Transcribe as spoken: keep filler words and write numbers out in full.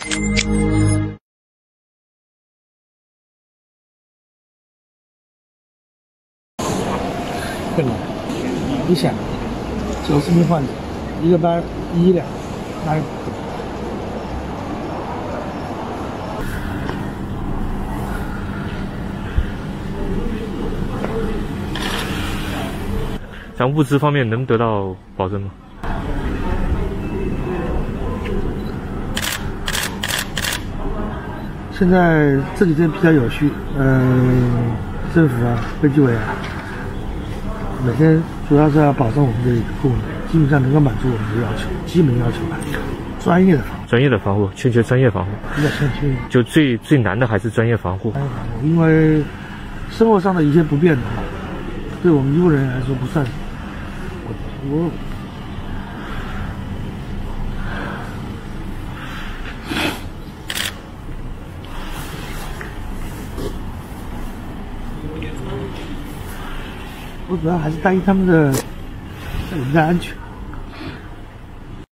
困难，你想，九十名患者，一个班医疗，哪有？ 像物资方面能得到保证吗？ 现在这几天比较有序，嗯、呃，政府啊、卫计委啊，每天主要是要保证我们的一个供应，基本上能够满足我们的要求，基本要求吧。专业的防护， 专业的防护，欠缺专业防护， 比较欠缺。就最最难的还是专业防护。 专业防护，因为生活上的一些不便的话，对我们医护人员来说不算。 我我主要还是担心他们的人的安全。